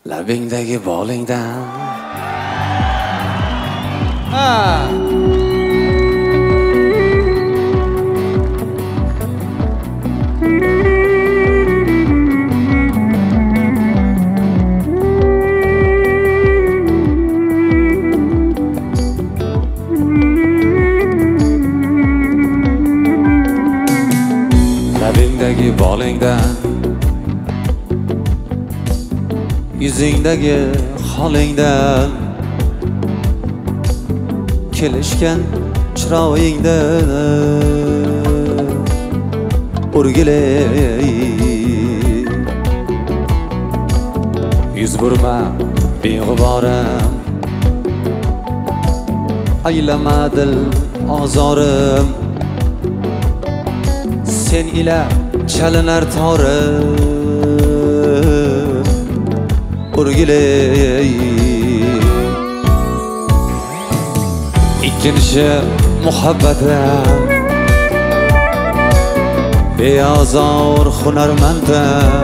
labingdagi bolingdan labingdagi bolingdan yuzingdagi holingdan kelishgan chiroyingdan o'rgilay yuz burma beg'uborim aylama dil ozorim sen ila chalinar torim o'rgilay ikkinchi muhabbatim beozor hunarmandim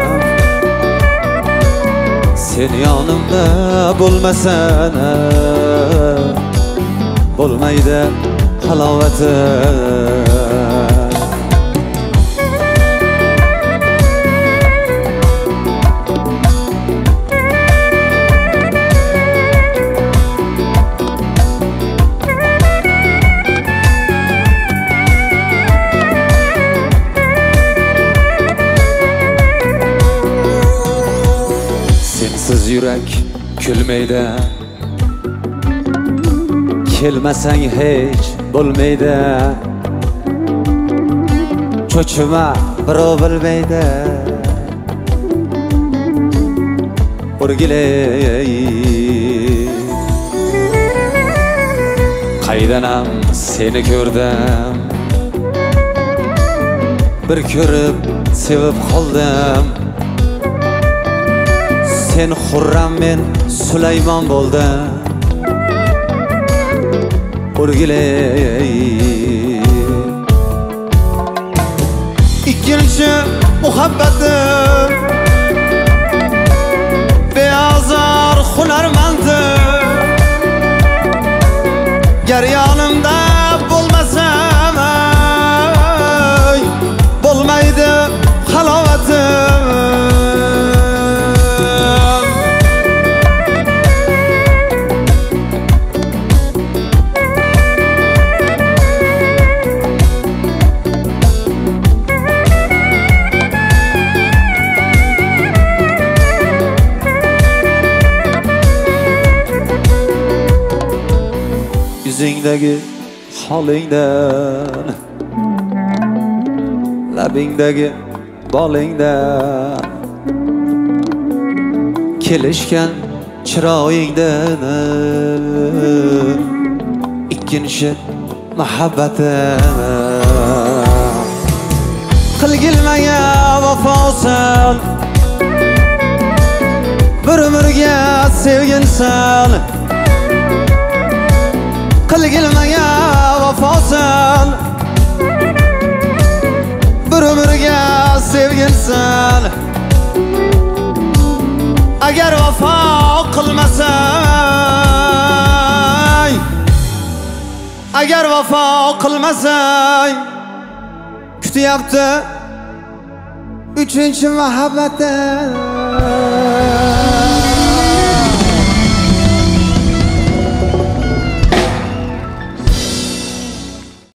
sen yonimda bo'lmasan bo'lmaydi halovatim sensiz yurak kulmaydi kelmasang hech bo'lmaydi cho'chima birov bilmaydi o'rgilay qaydanam seni ko'rdim bir ko'rib sevib qoldim sen Xurram men Sulaymon bo'ldim o'rgilay ikkinchi muhabbatim beozor hunarmandim gar yonimda bo'lmasam bo'lmaydi halovatim yuzingdagi holingdan labingdagi bolingdan kelishgan chiroyingdan ikkinchi muhabbatim qilgilmaga vafosan bir umrga sevginsan qilgilmaga vafosan bir umrga sevginsan agar vafo qilmasang agar vafo qilmasang kutyapti uchinchi muhabbatim